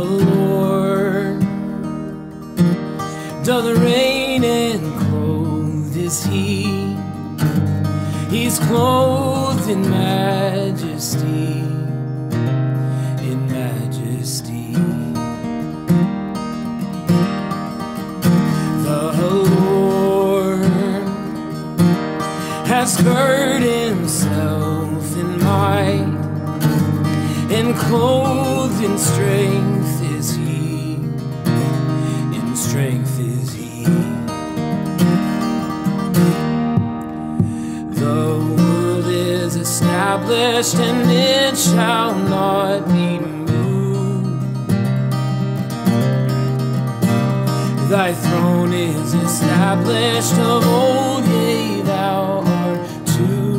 Lord doth reign and clothed is He. He's clothed in majesty, in majesty. The Lord has girded Himself in might, and clothed in strength is He, in strength is He. The world is established and it shall not be moved. Thy throne is established of old, yea, thou art true.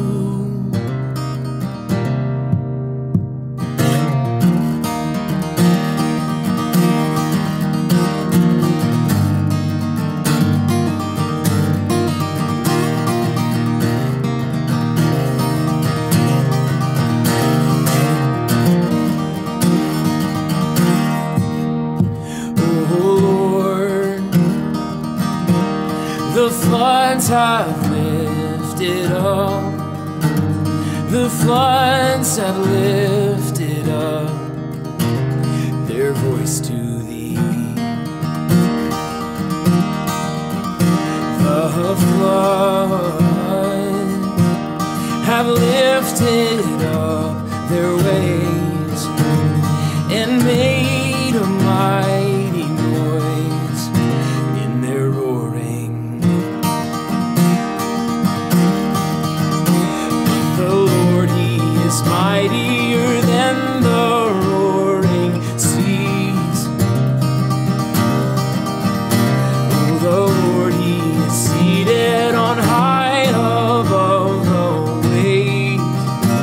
The floods have lifted up, the floods have lifted up their voice to Thee. The floods have lifted up their waves and made a mighty noise in their roaring. Mightier than the roaring seas. Oh, the Lord, He is seated on high above the waves.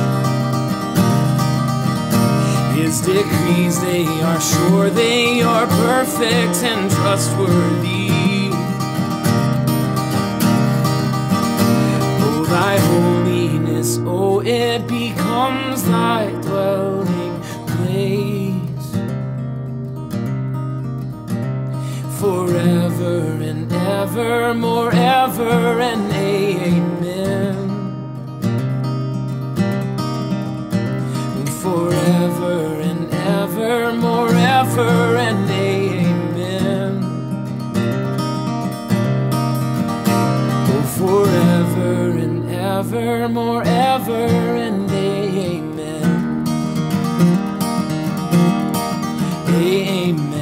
His decrees, they are sure, they are perfect and trustworthy. Oh, Thy holiness, oh, it becomes Thy dwelling place forever and evermore, ever and amen. Forever and evermore, ever and amen. Oh, forever and evermore, ever and amen. Amen.